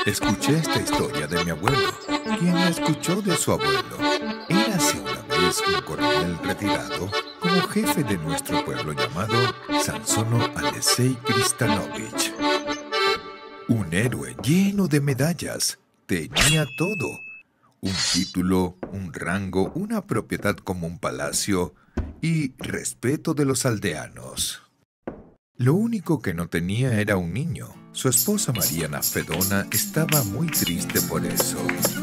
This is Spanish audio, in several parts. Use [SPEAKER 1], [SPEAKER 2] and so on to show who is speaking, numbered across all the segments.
[SPEAKER 1] Escuché esta historia de mi abuelo, quien la escuchó de su abuelo. Érase una vez un coronel retirado como jefe de nuestro pueblo llamado Sansono Alexei Kristanovich. Un héroe lleno de medallas. Tenía todo. Un título, un rango, una propiedad como un palacio y respeto de los aldeanos. Lo único que no tenía era un niño. Su esposa Mariana Fedona estaba muy triste por eso.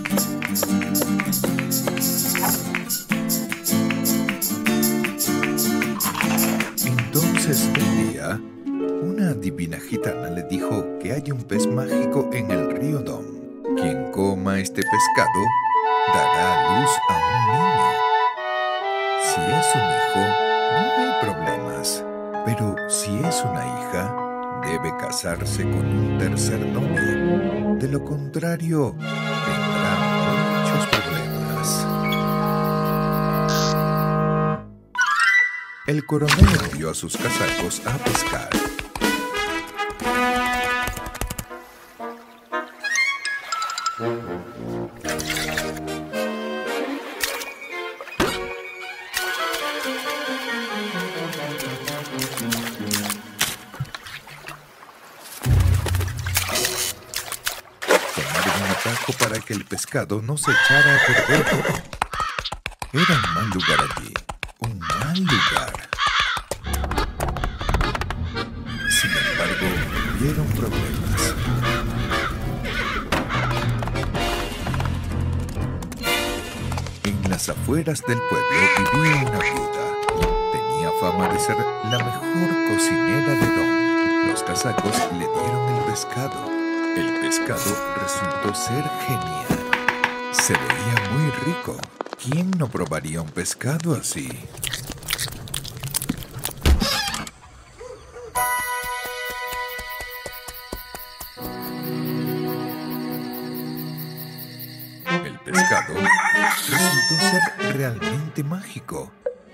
[SPEAKER 1] Entonces un día, una adivina gitana le dijo que hay un pez mágico en el río Don. Quien coma este pescado dará a luz a un niño. Si es un hijo, no hay problemas. Pero si es una hija, debe casarse con un tercer novio. De lo contrario, tendrá muchos problemas. El coronel envió a sus casacos a pescar. Para que el pescado no se echara a perder. Era un mal lugar allí, un mal lugar. Sin embargo, hubieron problemas. En las afueras del pueblo vivía una viuda. Tenía fama de ser la mejor cocinera de Don. Los casacos le dieron el pescado. El pescado resultó ser genial. Se veía muy rico. ¿Quién no probaría un pescado así? El pescado resultó ser realmente mágico.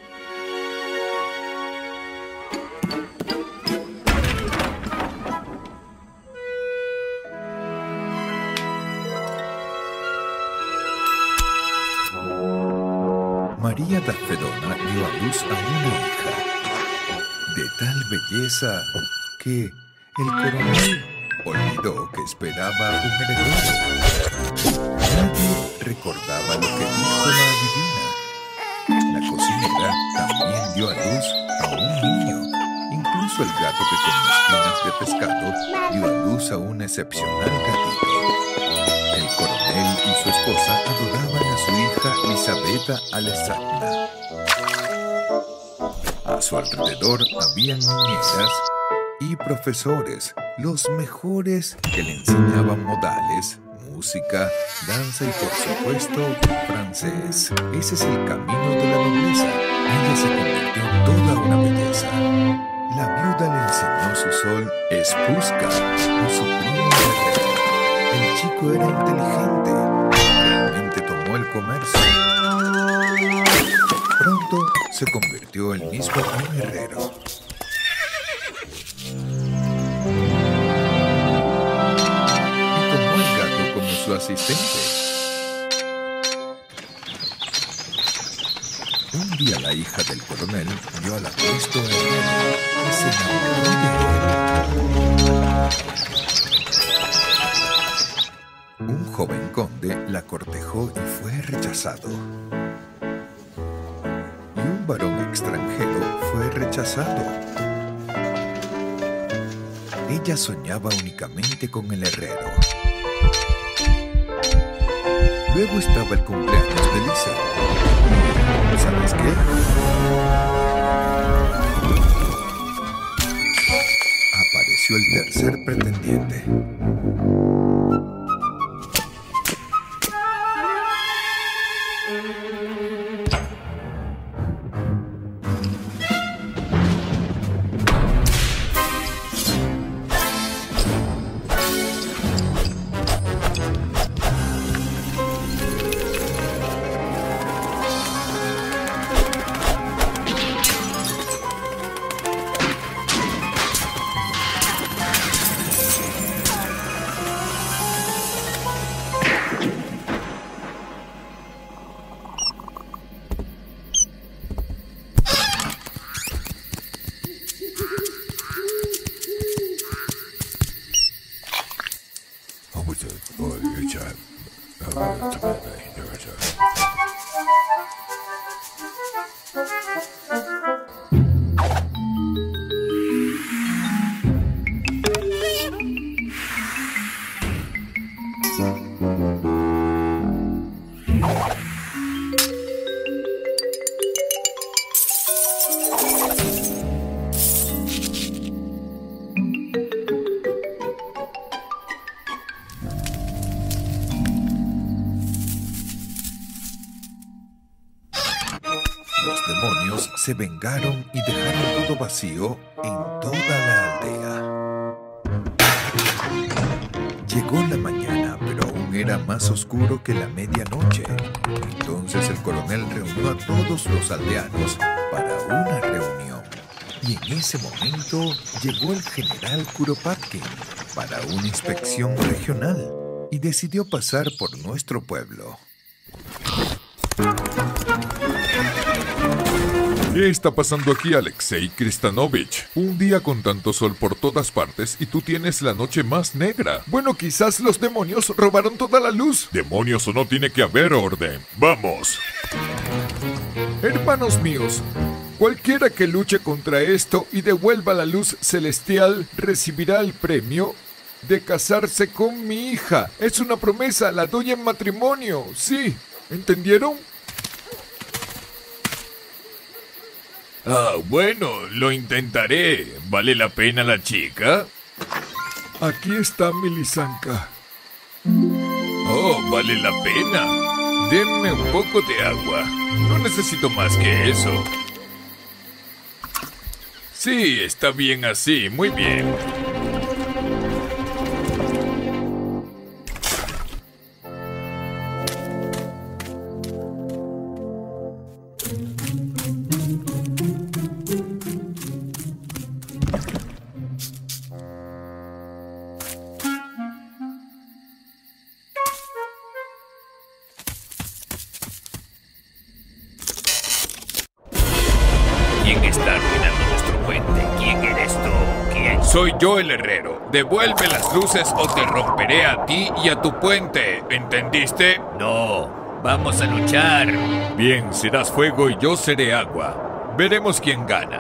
[SPEAKER 1] María da Fedona dio a luz a una hija de tal belleza que el coronel olvidó que esperaba un heredero. Nadie recordaba lo que dijo la adivina. La cocinera también dio a luz a un niño. Incluso el gato que comía espinas de pescado dio a luz a un excepcional gatito. El coronel y su esposa adoraban a su hija Elisabetta Alexandra. A su alrededor habían niñeras y profesores, los mejores, que le enseñaban modales, música, danza y por supuesto francés. Ese es el camino de la nobleza. Ella se convirtió en toda una belleza. La viuda le enseñó su sol Espuska, a su primo herrero. El chico era inteligente, realmente tomó el comercio. Pronto se convirtió él mismo en un herrero. Y tomó el gato como su asistente. Un día la hija del coronel vio al apuesto herrero y se enamoró de él. Un joven conde la cortejó y fue rechazado. Y un varón extranjero fue rechazado. Ella soñaba únicamente con el herrero. Luego estaba el cumpleaños de Lisa. ¿Sabes qué? Apareció el tercer pretendiente. Los demonios se vengaron y dejaron todo vacío en toda la aldea. Llegó la mañana, pero aún era más oscuro que la medianoche. Entonces el coronel reunió a todos los aldeanos para una reunión. Y en ese momento llegó el general Kuropatkin para una inspección regional y decidió pasar por nuestro pueblo.
[SPEAKER 2] ¿Qué está pasando aquí, Alexei Kristanovich? Un día con tanto sol por todas partes y tú tienes la noche más negra. Bueno, quizás los demonios robaron toda la luz. Demonios o no, tiene que haber orden. ¡Vamos! Hermanos míos, cualquiera que luche contra esto y devuelva la luz celestial recibirá el premio de casarse con mi hija. Es una promesa, la doy en matrimonio. Sí, ¿entendieron? Bueno, lo intentaré. ¿Vale la pena la chica? Aquí está mi lisanka. Oh, vale la pena. Denme un poco de agua. No necesito más que eso. Sí, está bien así. Muy bien.
[SPEAKER 3] ¿Quién está arruinando nuestro puente? ¿Quién eres tú? ¿Quién?
[SPEAKER 2] Soy yo el herrero. Devuelve las luces o te romperé a ti y a tu puente. ¿Entendiste?
[SPEAKER 3] No, vamos a luchar.
[SPEAKER 2] Bien, serás fuego y yo seré agua. Veremos quién gana.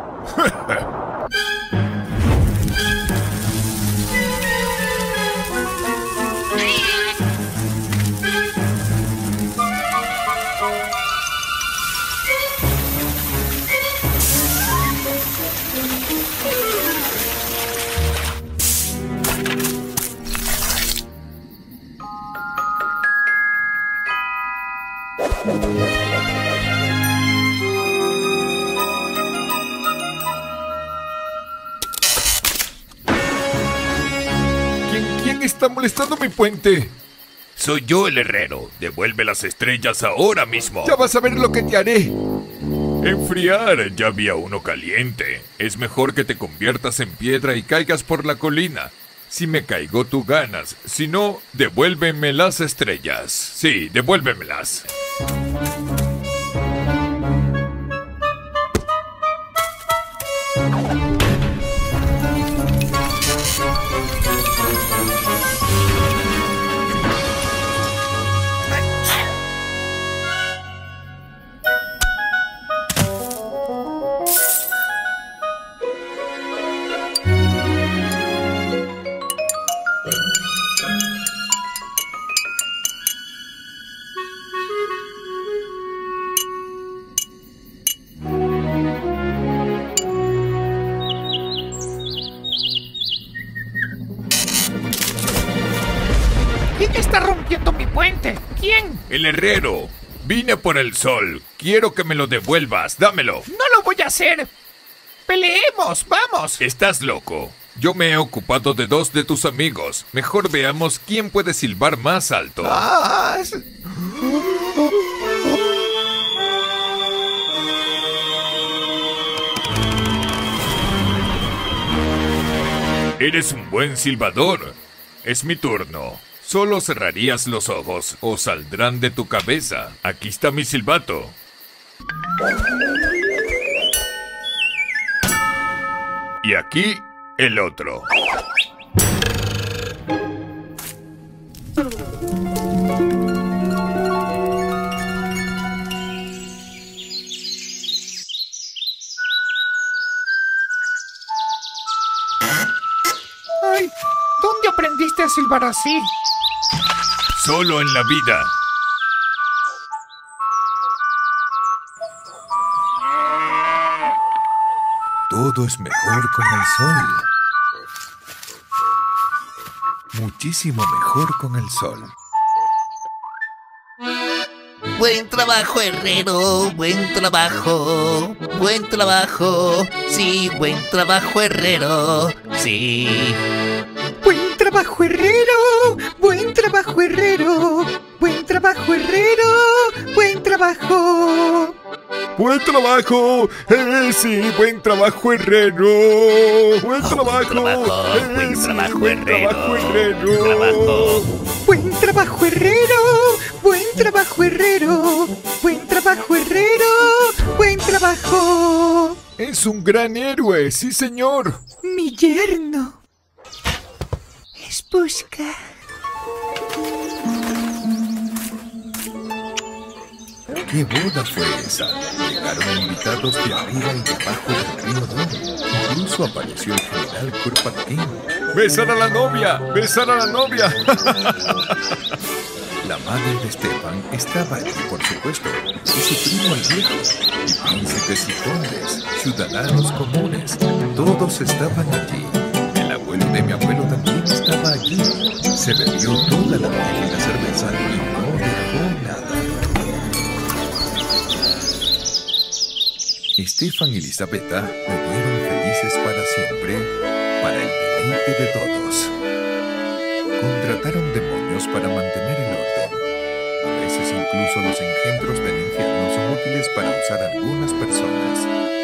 [SPEAKER 2] ¿Quién está molestando mi puente?
[SPEAKER 3] Soy yo el herrero. Devuelve las estrellas ahora mismo.
[SPEAKER 2] Ya vas a ver lo que te haré. Enfriar, ya había uno caliente. Es mejor que te conviertas en piedra y caigas por la colina. Si me caigo, tú ganas. Si no, devuélveme las estrellas. Sí, devuélvemelas.
[SPEAKER 4] ¿Quién está rompiendo mi puente? ¿Quién?
[SPEAKER 2] El herrero. Vine por el sol. Quiero que me lo devuelvas. Dámelo.
[SPEAKER 4] No lo voy a hacer. Peleemos, vamos.
[SPEAKER 2] Estás loco. Yo me he ocupado de 2 de tus amigos. Mejor veamos quién puede silbar más alto. Eres un buen silbador. Es mi turno. Solo cerrarías los ojos o saldrán de tu cabeza. Aquí está mi silbato. Y aquí el otro.
[SPEAKER 4] salvar así.
[SPEAKER 3] Solo en la vida.
[SPEAKER 1] Todo es mejor con el sol. Muchísimo mejor con el sol.
[SPEAKER 5] Buen trabajo, herrero, buen trabajo, buen trabajo, sí, buen trabajo, herrero, sí.
[SPEAKER 6] Buen trabajo, herrero, buen trabajo, herrero, buen trabajo, herrero, buen trabajo.
[SPEAKER 2] ¡Buen trabajo! Sí, buen trabajo, herrero. ¡Buen trabajo!
[SPEAKER 5] Buen
[SPEAKER 2] Sí,
[SPEAKER 5] trabajo,
[SPEAKER 2] buen trabajo,
[SPEAKER 5] herrero.
[SPEAKER 6] Buen trabajo, herrero, buen trabajo, herrero, buen trabajo, herrero, buen trabajo.
[SPEAKER 2] Es un gran héroe, sí, señor.
[SPEAKER 6] Mi yerno es Busca.
[SPEAKER 1] ¿Qué boda fue esa? Llegaron invitados de arriba y de abajo del río Don. Incluso apareció el general Kropotkin.
[SPEAKER 2] ¡Besar a la novia! ¡Besar a la novia!
[SPEAKER 1] La madre de Stefan estaba allí, por supuesto, y su primo el viejo, y príncipes y condes, ciudadanos comunes, todos estaban allí. El abuelo de mi abuelo también estaba allí. Se bebió toda la miel y la cerveza y no dejó nada. Stefan y Elisabetta vivieron felices para siempre, para el deleite de todos. Contrataron demonios para mantener el orden. A veces incluso los engendros del infierno son útiles para usar a algunas personas.